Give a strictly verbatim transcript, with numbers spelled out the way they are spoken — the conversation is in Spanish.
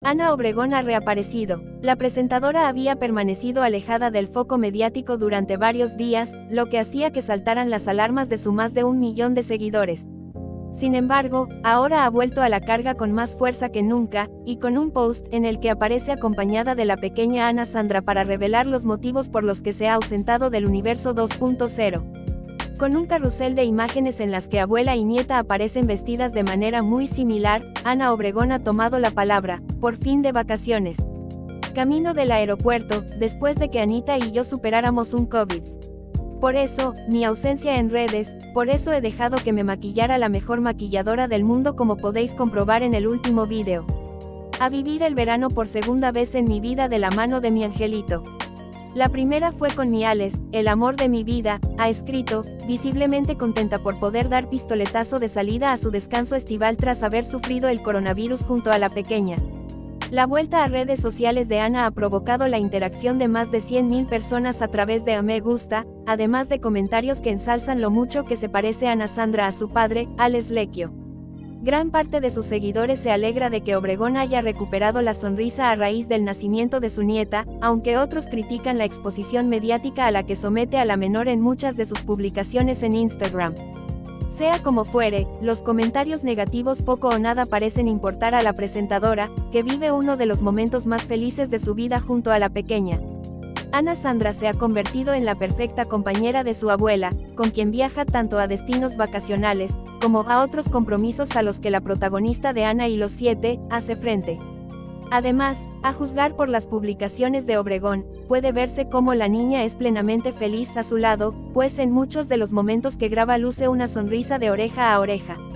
Ana Obregón ha reaparecido. La presentadora había permanecido alejada del foco mediático durante varios días, lo que hacía que saltaran las alarmas de su más de un millón de seguidores. Sin embargo, ahora ha vuelto a la carga con más fuerza que nunca, y con un post en el que aparece acompañada de la pequeña Ana Sandra para revelar los motivos por los que se ha ausentado del universo dos punto cero. Con un carrusel de imágenes en las que abuela y nieta aparecen vestidas de manera muy similar, Ana Obregón ha tomado la palabra, por fin de vacaciones. Camino del aeropuerto, después de que Anita y yo superáramos un COVID. Por eso, mi ausencia en redes, por eso he dejado que me maquillara la mejor maquilladora del mundo, como podéis comprobar en el último vídeo. A vivir el verano por segunda vez en mi vida de la mano de mi angelito. La primera fue con mi Alex, el amor de mi vida, ha escrito, visiblemente contenta por poder dar pistoletazo de salida a su descanso estival tras haber sufrido el coronavirus junto a la pequeña. La vuelta a redes sociales de Ana ha provocado la interacción de más de cien mil personas a través de me gusta, además de comentarios que ensalzan lo mucho que se parece Ana Sandra a su padre, Alex Lecchio. Gran parte de sus seguidores se alegra de que Obregón haya recuperado la sonrisa a raíz del nacimiento de su nieta, aunque otros critican la exposición mediática a la que somete a la menor en muchas de sus publicaciones en Instagram. Sea como fuere, los comentarios negativos poco o nada parecen importar a la presentadora, que vive uno de los momentos más felices de su vida junto a la pequeña. Ana Sandra se ha convertido en la perfecta compañera de su abuela, con quien viaja tanto a destinos vacacionales, como a otros compromisos a los que la protagonista de Ana y los siete, hace frente. Además, a juzgar por las publicaciones de Obregón, puede verse cómo la niña es plenamente feliz a su lado, pues en muchos de los momentos que graba luce una sonrisa de oreja a oreja.